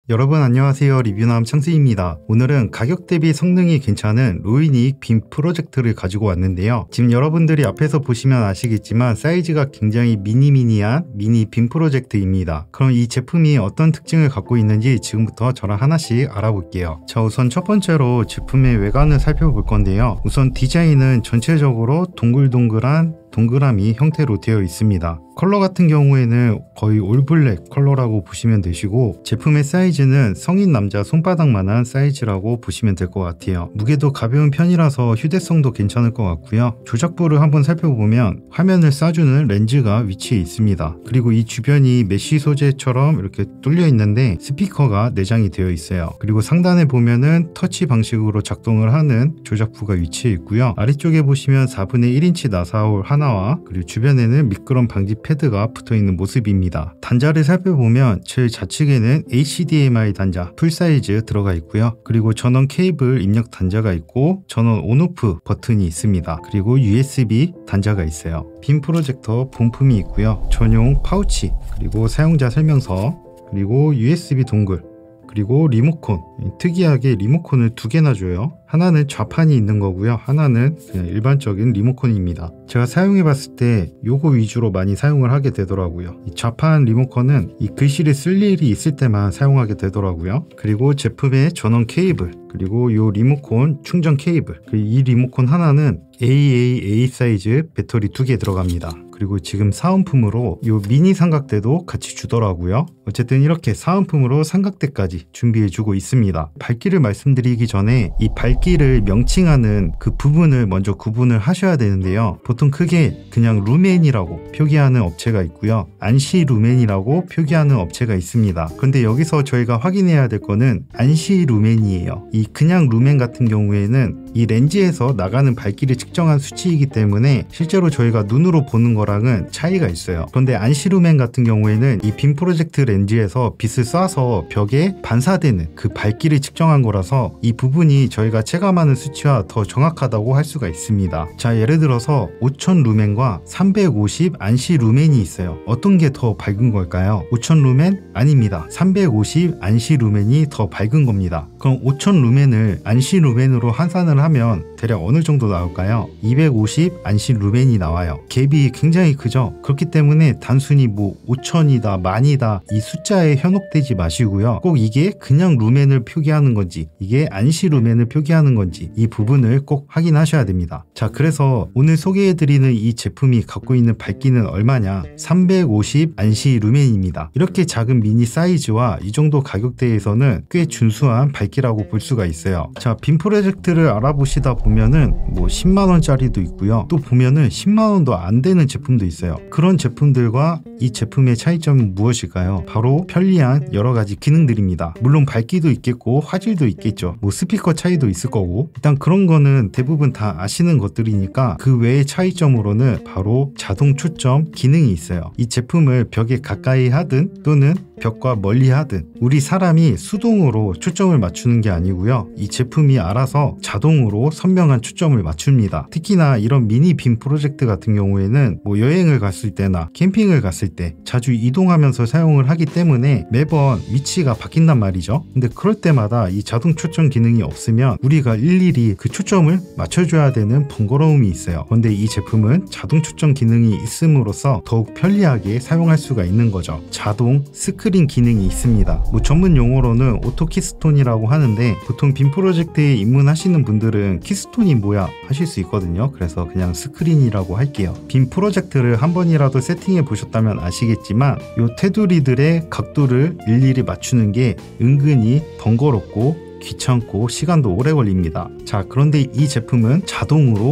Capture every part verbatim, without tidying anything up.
여러분 안녕하세요. 리뷰남 창수입니다. 오늘은 가격 대비 성능이 괜찮은 로이닉 빔 프로젝트를 가지고 왔는데요. 지금 여러분들이 앞에서 보시면 아시겠지만 사이즈가 굉장히 미니미니한 미니 빔 프로젝트입니다. 그럼 이 제품이 어떤 특징을 갖고 있는지 지금부터 저랑 하나씩 알아볼게요. 자, 우선 첫 번째로 제품의 외관을 살펴볼 건데요. 우선 디자인은 전체적으로 동글동글한 동그라미 형태로 되어 있습니다. 컬러 같은 경우에는 거의 올블랙 컬러라고 보시면 되시고, 제품의 사이즈는 성인 남자 손바닥만한 사이즈라고 보시면 될 것 같아요. 무게도 가벼운 편이라서 휴대성도 괜찮을 것 같고요. 조작부를 한번 살펴보면 화면을 쏴주는 렌즈가 위치해 있습니다. 그리고 이 주변이 메쉬 소재처럼 이렇게 뚫려 있는데 스피커가 내장이 되어 있어요. 그리고 상단에 보면은 터치 방식으로 작동을 하는 조작부가 위치해 있고요. 아래쪽에 보시면 사분의 일 인치 나사홀 하나와 그리고 주변에는 미끄럼 방지 패드가 붙어있는 모습입니다. 단자를 살펴보면 제일 좌측에는 에이치디엠아이 단자 풀사이즈 들어가 있고요. 그리고 전원 케이블 입력 단자가 있고 전원 온오프 버튼이 있습니다. 그리고 유에스비 단자가 있어요. 빔 프로젝터 본품이 있고요. 전용 파우치, 그리고 사용자 설명서, 그리고 유에스비 동글, 그리고 리모컨. 특이하게 리모컨을 두 개나 줘요. 하나는 좌판이 있는 거고요. 하나는 그냥 일반적인 리모컨입니다. 제가 사용해 봤을 때 요거 위주로 많이 사용을 하게 되더라고요. 이 좌판 리모컨은 이 글씨를 쓸 일이 있을 때만 사용하게 되더라고요. 그리고 제품의 전원 케이블, 그리고 요 리모컨 충전 케이블, 이 리모컨 하나는 에이에이에이 사이즈 배터리 두 개 들어갑니다. 그리고 지금 사은품으로 요 미니 삼각대도 같이 주더라고요. 어쨌든 이렇게 사은품으로 삼각대까지 준비해주고 있습니다. 밝기를 말씀드리기 전에 이 밝기를 명칭하는 그 부분을 먼저 구분을 하셔야 되는데요. 보통 크게 그냥 루멘이라고 표기하는 업체가 있고요. 안시 루멘이라고 표기하는 업체가 있습니다. 그런데 여기서 저희가 확인해야 될 거는 안시 루멘이에요. 이 그냥 루멘 같은 경우에는 이 렌즈에서 나가는 밝기를 측정한 수치이기 때문에 실제로 저희가 눈으로 보는 거랑은 차이가 있어요. 그런데 안시루멘 같은 경우에는 이 빔 프로젝트 렌즈에서 빛을 쏴서 벽에 반사되는 그 밝기를 측정한 거라서 이 부분이 저희가 체감하는 수치와 더 정확하다고 할 수가 있습니다. 자, 예를 들어서 오천 루멘과 삼백오십 안시루멘이 있어요. 어떤 게 더 밝은 걸까요? 오천 루멘? 아닙니다. 삼백오십 안시루멘이 더 밝은 겁니다. 그럼 오천 루멘을 안시루멘으로 환산을 하면 대략 어느 정도 나올까요? 이백오십 안시루멘이 나와요. 갭이 굉장히 크죠. 그렇기 때문에 단순히 뭐 오천이다 만이다 이 숫자에 현혹되지 마시고요. 꼭 이게 그냥 루멘을 표기하는 건지 이게 안시루멘을 표기하는 건지 이 부분을 꼭 확인하셔야 됩니다. 자, 그래서 오늘 소개해드리는 이 제품이 갖고 있는 밝기는 얼마냐? 삼백오십 안시루멘입니다. 이렇게 작은 미니 사이즈와 이 정도 가격대에서는 꽤 준수한 밝기라고 볼 수가 있어요. 자, 빔 프로젝트를 알아보시다 보면은 뭐 십만 원짜리도 있고요. 또 보면은 십만 원도 안 되는 제품도 있어요. 그런 제품들과 이 제품의 차이점은 무엇일까요? 바로 편리한 여러 가지 기능들입니다. 물론 밝기도 있겠고 화질도 있겠죠. 뭐 스피커 차이도 있을 거고, 일단 그런 거는 대부분 다 아시는 것들이니까 그 외의 차이점으로는 바로 자동 초점 기능이 있어요. 이 제품을 벽에 가까이 하든 또는 벽과 멀리 하든 우리 사람이 수동으로 초점을 맞추는 게 아니고요. 이 제품이 알아서 자동으로 선명한 초점을 맞춥니다. 특히나 이런 미니 빔 프로젝트 같은 경우에는 뭐 여행을 갔을 때나 캠핑을 갔을 때 자주 이동하면서 사용을 하기 때문에 매번 위치가 바뀐단 말이죠. 근데 그럴 때마다 이 자동 초점 기능이 없으면 우리가 일일이 그 초점을 맞춰줘야 되는 번거로움이 있어요. 그런데 이 제품은 자동 초점 기능이 있음으로써 더욱 편리하게 사용할 수가 있는 거죠. 자동 스크린 기능이 있습니다. 뭐 전문 용어로는 오토 키스톤이라고 하는데 보통 빔 프로젝트에 입문하시는 분들은 키스톤이 뭐야 하실 수 있거든요. 그래서 그냥 스크린이라고 할게요. 빔 프로젝트를 한 번이라도 세팅해 보셨다면 아시겠지만 요 테두리들의 각도를 일일이 맞추는 게 은근히 번거롭고 귀찮고 시간도 오래 걸립니다. 자, 그런데 이 제품은 자동으로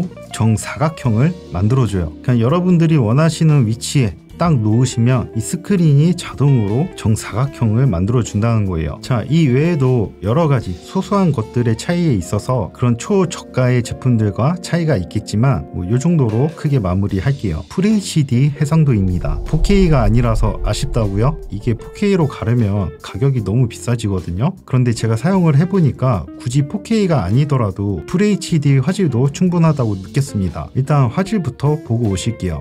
정사각형을 만들어줘요. 그냥 여러분들이 원하시는 위치에 딱 놓으시면 이 스크린이 자동으로 정사각형을 만들어 준다는 거예요. 자, 이 외에도 여러 가지 소소한 것들의 차이에 있어서 그런 초저가의 제품들과 차이가 있겠지만 뭐 이 정도로 크게 마무리 할게요. 풀에이치디 해상도입니다. 포케이가 아니라서 아쉽다고요? 이게 포케이로 가려면 가격이 너무 비싸지거든요. 그런데 제가 사용을 해보니까 굳이 포케이가 아니더라도 풀에이치디 화질도 충분하다고 느꼈습니다. 일단 화질부터 보고 오실게요.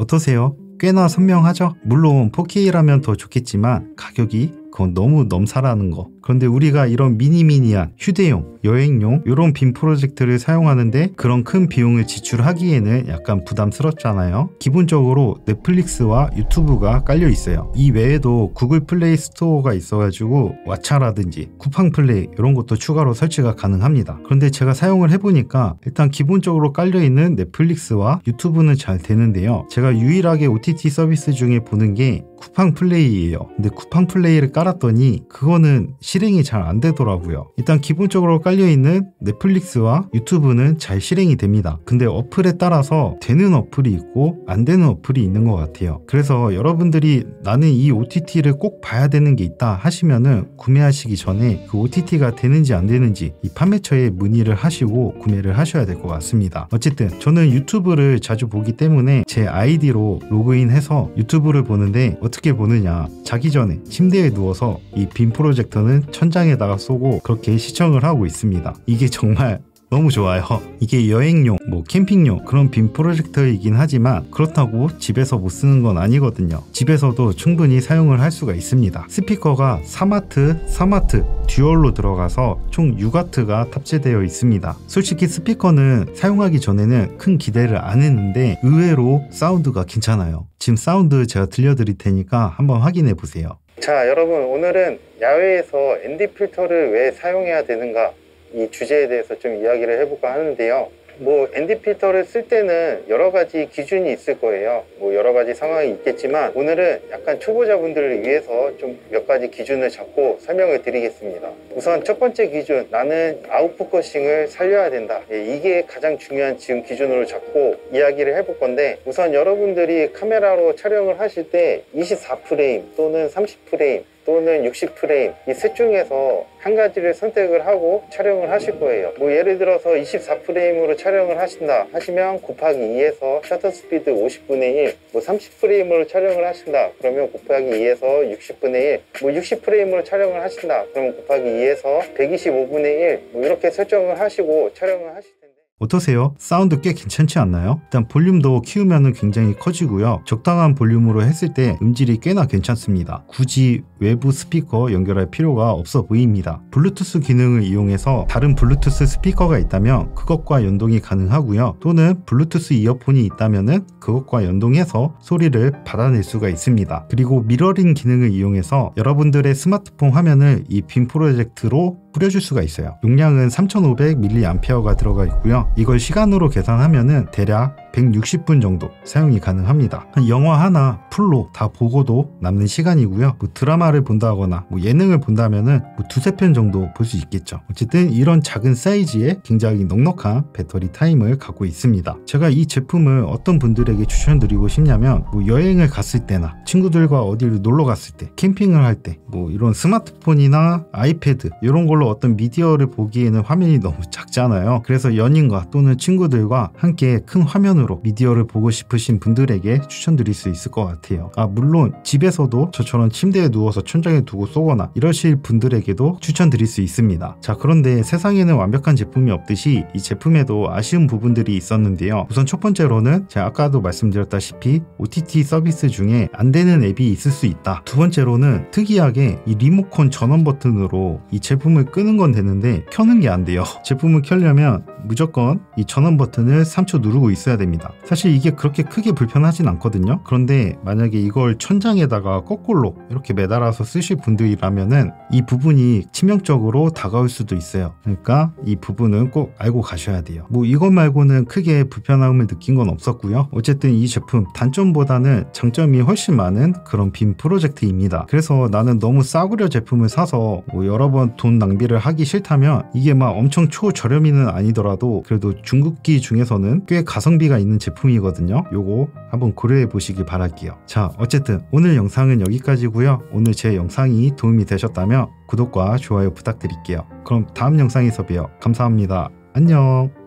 어떠세요? 꽤나 선명하죠? 물론 포케이라면 더 좋겠지만 가격이 그건 너무 넘사라는 거. 그런데 우리가 이런 미니미니한 휴대용, 여행용 이런 빔 프로젝트를 사용하는데 그런 큰 비용을 지출하기에는 약간 부담스럽잖아요. 기본적으로 넷플릭스와 유튜브가 깔려 있어요. 이 외에도 구글 플레이 스토어가 있어가지고 왓챠라든지 쿠팡 플레이 이런 것도 추가로 설치가 가능합니다. 그런데 제가 사용을 해보니까 일단 기본적으로 깔려있는 넷플릭스와 유튜브는 잘 되는데요. 제가 유일하게 오티티 서비스 중에 보는 게 쿠팡 플레이예요. 근데 쿠팡 플레이를 깔았더니 그거는 실행이 잘 안 되더라고요. 일단 기본적으로 깔려있는 넷플릭스와 유튜브는 잘 실행이 됩니다. 근데 어플에 따라서 되는 어플이 있고 안 되는 어플이 있는 것 같아요. 그래서 여러분들이 나는 이 오티티를 꼭 봐야 되는 게 있다 하시면은 구매하시기 전에 그 오티티가 되는지 안 되는지 이 판매처에 문의를 하시고 구매를 하셔야 될 것 같습니다. 어쨌든 저는 유튜브를 자주 보기 때문에 제 아이디로 로그인해서 유튜브를 보는데 어떻게 보느냐, 자기 전에 침대에 누워서 이 빔 프로젝터는 천장에다가 쏘고 그렇게 시청을 하고 있습니다. 이게 정말 너무 좋아요. 이게 여행용, 뭐 캠핑용 그런 빔 프로젝터이긴 하지만 그렇다고 집에서 못 쓰는 건 아니거든요. 집에서도 충분히 사용을 할 수가 있습니다. 스피커가 사 와트, 삼 와트 듀얼로 들어가서 총 육 와트가 탑재되어 있습니다. 솔직히 스피커는 사용하기 전에는 큰 기대를 안 했는데 의외로 사운드가 괜찮아요. 지금 사운드 제가 들려드릴 테니까 한번 확인해 보세요. 자, 여러분, 오늘은 야외에서 엔디 필터를 왜 사용해야 되는가 이 주제에 대해서 좀 이야기를 해볼까 하는데요. 뭐 엔디 필터를 쓸 때는 여러 가지 기준이 있을 거예요. 뭐 여러 가지 상황이 있겠지만 오늘은 약간 초보자분들을 위해서 좀 몇 가지 기준을 잡고 설명을 드리겠습니다. 우선 첫 번째 기준, 나는 아웃포커싱을 살려야 된다. 예, 이게 가장 중요한 지금 기준으로 잡고 이야기를 해볼 건데, 우선 여러분들이 카메라로 촬영을 하실 때 이십사 프레임 또는 삼십 프레임 또는 육십 프레임 이 셋 중에서 한 가지를 선택을 하고 촬영을 하실 거예요. 뭐 예를 들어서 이십사 프레임으로 촬영을 하신다 하시면 곱하기 이에서 셔터 스피드 오십분의 일, 뭐 삼십 프레임으로 촬영을 하신다 그러면 곱하기 이에서 육십분의 일, 뭐 육십 프레임으로 촬영을 하신다 그러면 곱하기 이에서 백이십오분의 일, 뭐 이렇게 설정을 하시고 촬영을 하실 텐데, 어떠세요? 사운드 꽤 괜찮지 않나요? 일단 볼륨도 키우면 굉장히 커지고요. 적당한 볼륨으로 했을 때 음질이 꽤나 괜찮습니다. 굳이 외부 스피커 연결할 필요가 없어 보입니다. 블루투스 기능을 이용해서 다른 블루투스 스피커가 있다면 그것과 연동이 가능하고요. 또는 블루투스 이어폰이 있다면 그것과 연동해서 소리를 받아낼 수가 있습니다. 그리고 미러링 기능을 이용해서 여러분들의 스마트폰 화면을 이 빔 프로젝트로 뿌려줄 수가 있어요. 용량은 삼천오백 밀리앰페어가 들어가 있고요. 이걸 시간으로 계산하면은 대략 백육십 분 정도 사용이 가능합니다. 영화 하나 풀로 다 보고도 남는 시간이고요. 뭐 드라마를 본다거나 뭐 예능을 본다면은 뭐 두세 편 정도 볼 수 있겠죠. 어쨌든 이런 작은 사이즈에 굉장히 넉넉한 배터리 타임을 갖고 있습니다. 제가 이 제품을 어떤 분들에게 추천드리고 싶냐면 뭐 여행을 갔을 때나 친구들과 어디를 놀러 갔을 때, 캠핑을 할 때 뭐 이런 스마트폰이나 아이패드 이런 걸로 어떤 미디어를 보기에는 화면이 너무 작잖아요. 그래서 연인과 또는 친구들과 함께 큰 화면으로 미디어를 보고 싶으신 분들에게 추천드릴 수 있을 것 같아요. 아, 물론 집에서도 저처럼 침대에 누워서 천장에 두고 쏘거나 이러실 분들에게도 추천드릴 수 있습니다. 자, 그런데 세상에는 완벽한 제품이 없듯이 이 제품에도 아쉬운 부분들이 있었는데요. 우선 첫 번째로는 제가 아까도 말씀드렸다시피 오티티 서비스 중에 안 되는 앱이 있을 수 있다. 두 번째로는 특이하게 이 리모컨 전원 버튼으로 이 제품을 끄는 건 되는데 켜는 게 안 돼요. 제품을 켜려면 무조건 이 전원 버튼을 삼 초 누르고 있어야 됩니다. 사실 이게 그렇게 크게 불편하진 않거든요. 그런데 만약에 이걸 천장에다가 거꾸로 이렇게 매달아서 쓰실 분들이라면은 이 부분이 치명적으로 다가올 수도 있어요. 그러니까 이 부분은 꼭 알고 가셔야 돼요. 뭐 이것 말고는 크게 불편함을 느낀 건 없었고요. 어쨌든 이 제품 단점보다는 장점이 훨씬 많은 그런 빔 프로젝트입니다. 그래서 나는 너무 싸구려 제품을 사서 뭐 여러 번 돈 낭비를 하기 싫다면 이게 막 엄청 초저렴이는 아니더라도 그래도 중국기 중에서는 꽤 가성비가 있는 제품이거든요. 요거 한번 고려해 보시기 바랄게요. 자, 어쨌든 오늘 영상은 여기까지고요. 오늘 제 영상이 도움이 되셨다면 구독과 좋아요 부탁드릴게요. 그럼 다음 영상에서 봬요. 감사합니다. 안녕.